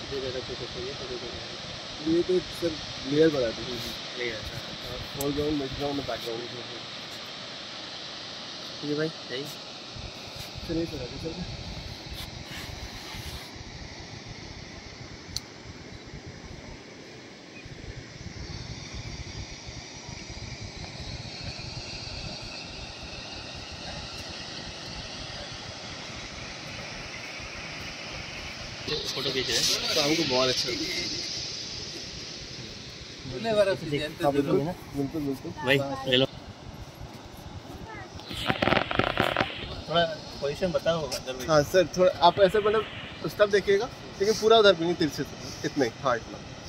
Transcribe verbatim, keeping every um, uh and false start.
ये तो sir layer बनाते हैं, लेयर फोरग्राउंड बैकग्राउंड बैकग्राउंड। ये भाई सही चलिए सर आगे चलते हैं। फोटो खींच रहे हैं तो हमको बहुत अच्छा बिल्कुल बिल्कुल भाई ले लो। थोड़ा पोजीशन बताओ। हाँ सर थोड़ा आप ऐसे मतलब उस तब देखिएगा, लेकिन पूरा उधर भी नहीं, तिरछे इतना ही। हाँ इतना